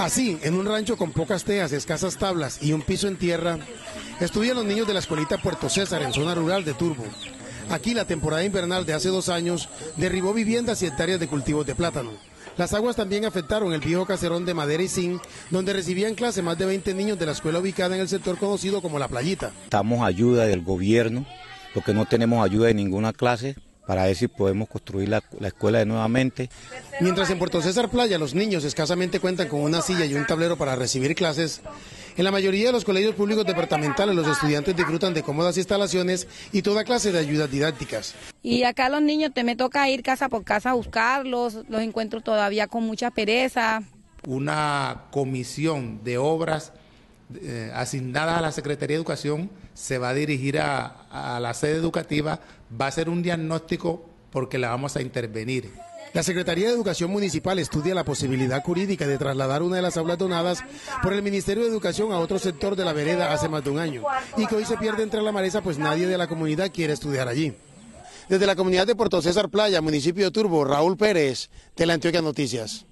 Así, en un rancho con pocas tejas, escasas tablas y un piso en tierra, estudian los niños de la escuelita Puerto César en zona rural de Turbo. Aquí la temporada invernal de hace 2 años derribó viviendas y hectáreas de cultivos de plátano. Las aguas también afectaron el viejo caserón de madera y zinc, donde recibían clase más de 20 niños de la escuela ubicada en el sector conocido como La Playita. Estamos ayuda del gobierno, porque no tenemos ayuda de ninguna clase, para ver si podemos construir la escuela de nuevamente. Mientras en Puerto César Playa los niños escasamente cuentan con una silla y un tablero para recibir clases, en la mayoría de los colegios públicos departamentales los estudiantes disfrutan de cómodas instalaciones y toda clase de ayudas didácticas. Y acá los niños me toca ir casa por casa a buscarlos, los encuentro todavía con mucha pereza. Una comisión de obras asignada a la Secretaría de Educación se va a dirigir a la sede educativa, va a hacer un diagnóstico porque la vamos a intervenir. La Secretaría de Educación Municipal estudia la posibilidad jurídica de trasladar una de las aulas donadas por el Ministerio de Educación a otro sector de la vereda hace más de un año y que hoy se pierde entre la maleza pues nadie de la comunidad quiere estudiar allí. Desde la comunidad de Puerto César Playa, municipio de Turbo, Raúl Pérez, Teleantioquia Noticias.